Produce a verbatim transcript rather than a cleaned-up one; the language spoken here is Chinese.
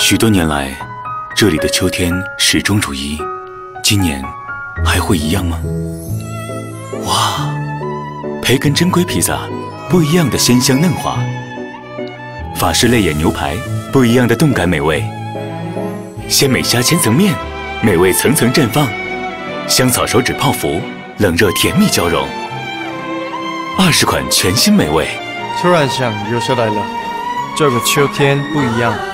许多年来，这里的秋天始终如一，今年还会一样吗？哇，培根珍贵披萨，不一样的鲜香嫩滑；法式泪眼牛排，不一样的动感美味；鲜美虾千层面，美味层层绽放；香草手指泡芙，冷热甜蜜交融。二十款全新美味， 突然想留下来了。这个秋天不一样。